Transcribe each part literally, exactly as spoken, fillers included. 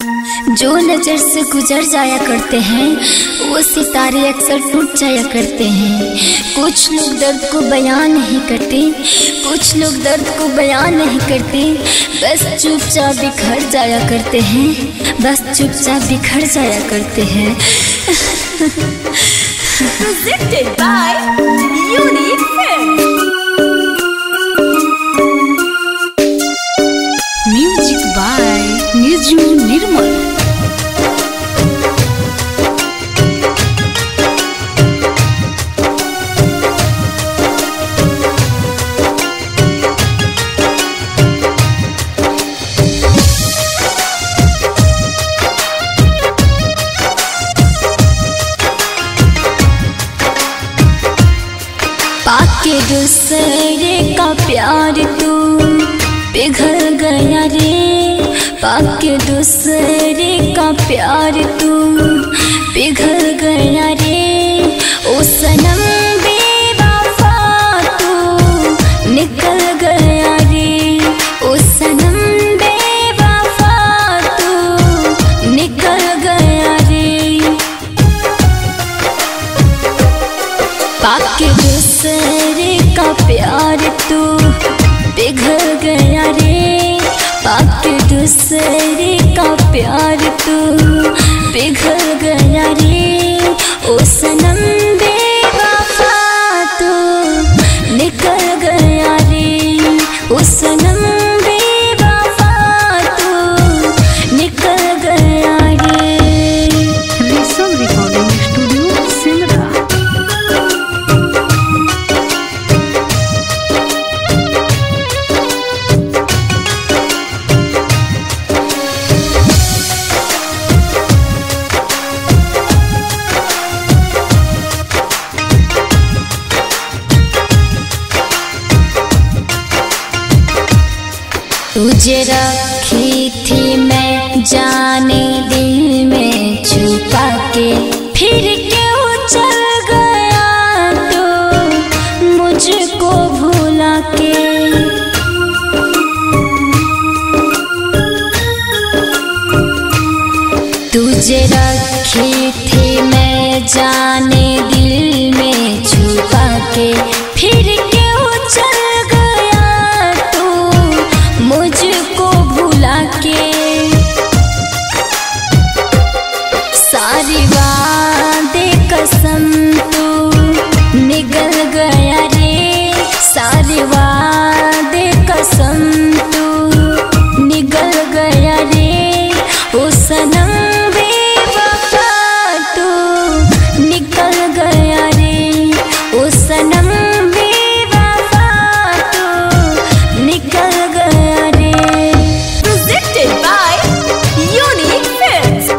जो नजर से गुजर जाया करते हैं वो सितारे अक्सर टूट जाया करते हैं। कुछ लोग दर्द को बयान नहीं करते, कुछ लोग दर्द को बयान नहीं करते, बस चुपचाप बिखर जाया करते हैं, बस चुपचाप बिखर जाया करते हैं। Presented by Unique Films. Music by Niju Nirmal. पाके दूसरे का प्यार तू पिघल गया रे, पाके दूसरे का प्यार तू पिघल गया रे। ओ सनम बेवफा तू निकल गया रे, ओ सनम बेवफा तू निकल गया रे। पाके दूसरे का प्यार तू पिघल गया रे, पाके दूसरे का प्यार तू पिघल गया रे। ओ सनम बेवफा तू निकल गया रे, ओ सनम बेवफा तू निकल गया रे। Risal Recording Studio, Simra. तुझे रखी थी मैं जाने दिल में छुपा के, फिर क्यों चल गया तो मुझको भुला के। तुझे रखी थी मैं जाने दिल में छुपा के, फिर क्यों चल गया तू मुझको भुला के। सारी वादे कसम तू निगल गया रे, सारी वादे कसम तू निगल गया रे। ओ सनम बेवफा तू निकल गया रे, ओ सनम बेवफा तू निकल गया रे। Presented by Unique Films.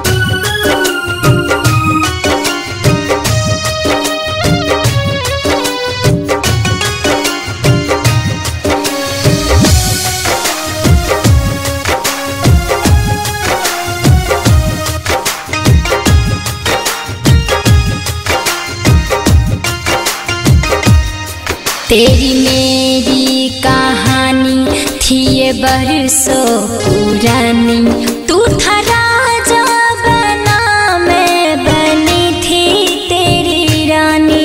तेरी मेरी कहानी थी ये बरसों पुरानी, तू था राजा बना मैं बनी थी तेरी रानी।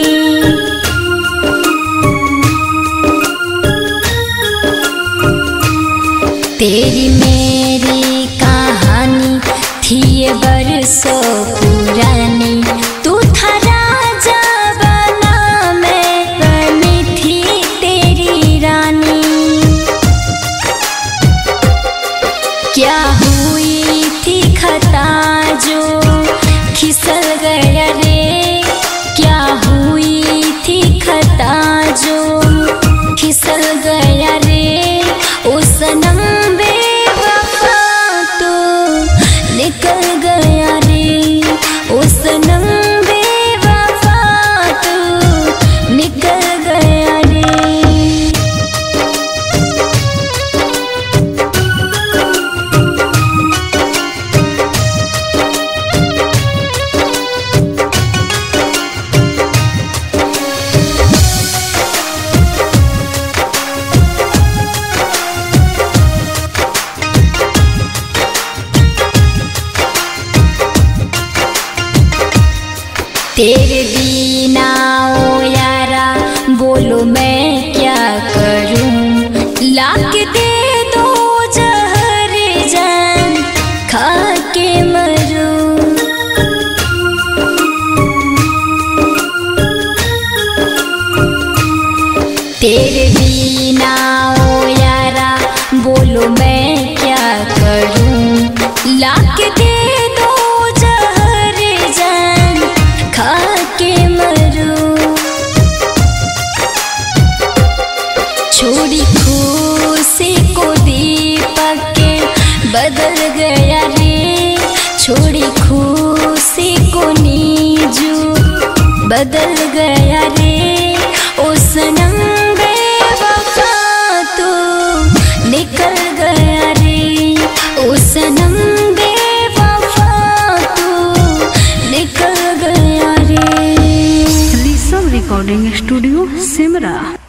तेरी मेरी कहानी थी ये बरसों पुरानी, तू था राजा बना मैं बनी थी तेरी रानी। क्या हुई थी खता जो खिसल गया रे, क्या हुई थी खता जो खिसल गया रे। ओ सनम बेवफा तू निकल गया रे, ओ सनम बेवफा तू निकल गया रे। तेरे बिना ओ यारा बोलो मैं क्या करूं, लाके दे दो जहर जान खा के मरूं। तेरे बिना ओ यारा बोलो मैं क्या करूं, लाके दे दो जहर जान खा के मरूं। छोड़ी खुशी को दीपक के बदल गया रे, छोड़ी खुशी को नीजू बदल गया रे। ओ सनम बेवफा तू निकल गया रे, ओ सनम बेवफा तू निकल गया रे। रिसम रिकॉर्डिंग स्टूडियो सिमरा।